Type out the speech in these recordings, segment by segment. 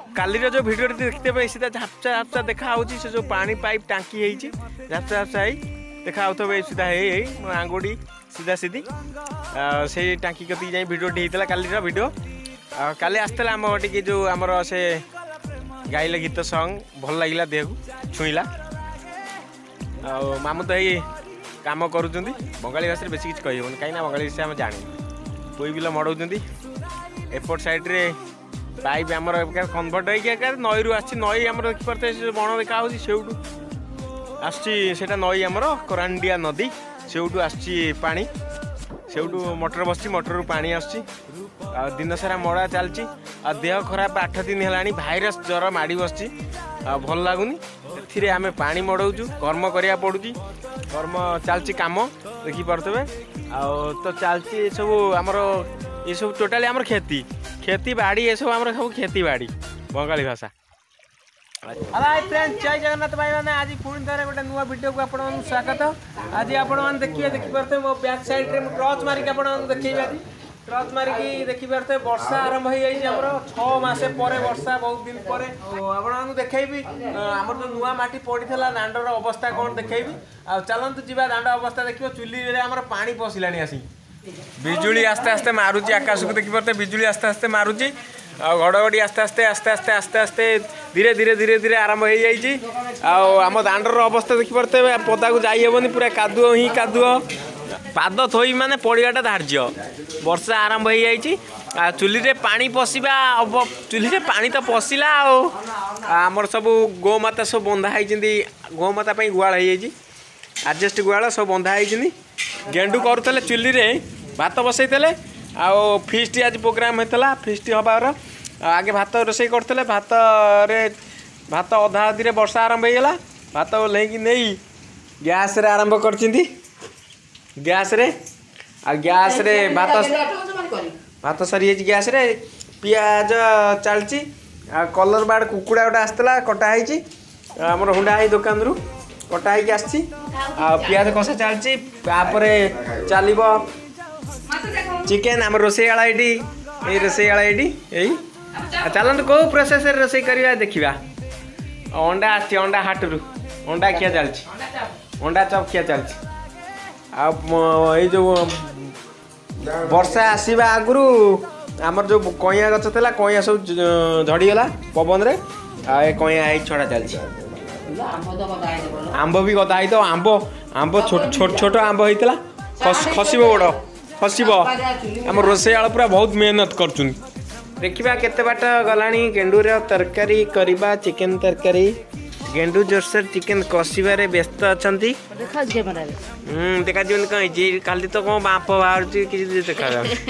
कालीर जो भिडियो देखते सीधा झापचा झापचा देखा से जो पानी पाइप टांकी होती झापचा झापचा देखा सीधा मो आंगुठी सीधा सीधी से टांकी कति जाए भिडियो होता कालीर भिडियो काली आसला आम टे जो आमर से गाइले गीत सॉन्ग भल लगे देह को छुईला मामू तो ये काम करुँच बंगाली भाषा बेस किसी कहन कहीं बंगाली भाषा आम जानी कोई बिल मड़ाऊँ एपट साइड्रे पाइप आमर कन्भर्ट हो नई रू नई आम देखिपे बण देखा आसटा नई आमर करांडिया नदी से आसनी से मटर बस मटर रू पानी आस दिन सारा मड़ा चलती देह खराब 8 दिन है भाइरस ज्वर माड़ी बस भल लगुनि ए आम पानी मड़ाऊँ कर्म करा पड़ुची कर्म चलती कम देखिपे तो चलती सब आमर ये सब टोटाली आमर खेती खेती बाड़ी ये सब आमर सब खेती बाड़ी बंगाली भाषा। हाय फ्रेंड्स जय जगन्नाथ भाई मैंने आज पुणी थे गोटे नुआ वीडियो को आपण स्वागत। आज आपण देखिए मो बैक साइड रे टर्च मारिक आपण देखिए टर्च मारिक देखिए वर्षा आरंभ हो जाए 6 मास पर वर्षा बहुत दिन पर आपको देखी आम जो नुआ माटी पड़ा दांडर अवस्था कौन देखी चलतु जी दांड अवस्था देखिए चुली आम पानी पशिला आसी बिजुली आस्ते आस्ते मारुची आकाश को देखिए बिजुली आस्ते आस्ते मारुची घड़घड़ी आस्ते आस्ते आस्ते आस्ते आस्ते आस्ते धीरे धीरे धीरे धीरे आरंभ हो जाइए आम दांडर अवस्था देखिपे पदा को जाइबनी पूरा कादुओ ही कादुओ पाद थोई माने पड़ाटा धार्य वर्षा आरंभ हो जाइए चुली रे पानी पशिबा चुली रे पानी तो पशिला आमर सब गोमाता सब बंधा होती गोमाता गुआल हो आडजस्ट गुआल सब बंधा होती गेंडू करुले चुली रे भात बसई फीस्ट आज प्रोग्राम होता फीस्ट हबार आगे भात रोसे करते भात अधा अधी वर्षा आरंभ होगा भात ओह्लैक नहीं गैस रे आरंभ कर गैस रे भात सरी गैस रे पियाज चलची कलर बाड़ कुकुड़ा गोटे आसला कटाई आमर हुंडा है दुकान रू कटाई आसी पियाज कषा चलची चलो चिकेन आम रोसईवाला ये रोसईवाला ये चलते कौ प्रोसेस रोसई करवा देखा अंडा आसी अंडा हाटरू अंडा खिया चलती अंडा चप खिया चलती जो वर्षा आसवा आगु आमर जो कईया गच था कईया सब झड़ीगला पवन रे कईया छड़ा चलती आंब भी गदा तो आंब छोट छोट आंब होता खसब बड़ खसब आम रोसईवाला पूरा बहुत मेहनत कर देखा केते बाट गलानी गेंडूर तरकारी करवा चिकेन तरकारी गेंडू जोरसर चिकेन कषिबारे व्यस्त अच्छा देखा कहीं खाली तो कौन बाप बाहर किसी देखा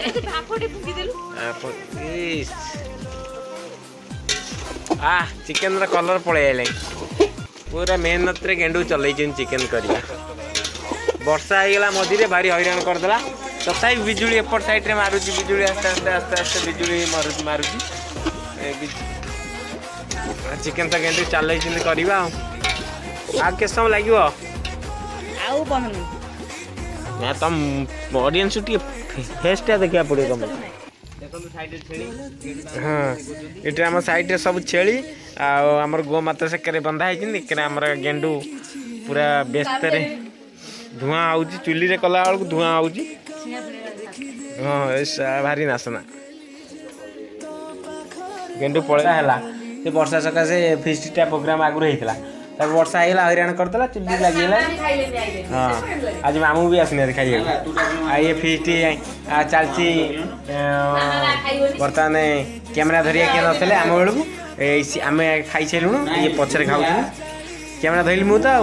चिकेन कलर पलैला पूरा मेहनत रे गेंडू चल चिकेन करवा वर्षा होगा मझे भारी हैरान करदेला तथा बिजुली एपट साइड रे मारुची बिजुली आस्ते आस्ते आस्ते आस्ते बिजुली मारुची चिकेन तो गेंडू चल करवा के समय लगे तुम ऑडियंस फेसटा देखा पड़े तुम हाँ ये आम साइड सब छेली आमर गोमाता से बंधा है गेंडू पूरा व्यस्त धुआं आउची चुली रे कला बेलू धुआं आउची हाँ भारी नासना गेंडू पड़ा है से वर्षा सकाशे फिस्टा प्रोग्राम आगुरी होता वर्षा होगा हैरान करदेला चुली लगे हाँ आज मामू भी आसना खाइए ये फिस्ट चलती बर्तमान कैमेरा धरिया किए नथिले आम बेलू आम खाई सारूँ ये पछरे खाऊ कैमेरा धरली मु तो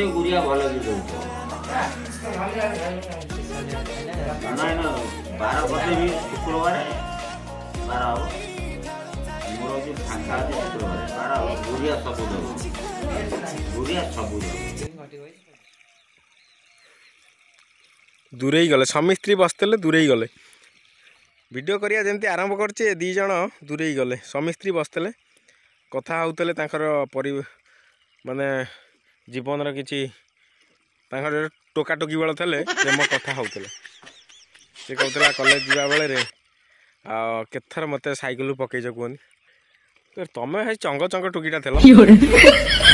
दूरे गले स्वामी स्त्री बसते दूरे गले वीडियो करिया जमती आरंभ करचे दी जण दूरे गले स्वामी स्त्री बसते कथा होते परि माने जीवन किसी टोकाटोकी बेल थे प्रेम कथा होते कहला कॉलेज जा बेले केथर मत साइकिल पकईच कहनी ତମେ ଭାଇ ଚଙ୍ଗ ଚଙ୍ଗ ଟୁକିଟା ଥିଲ।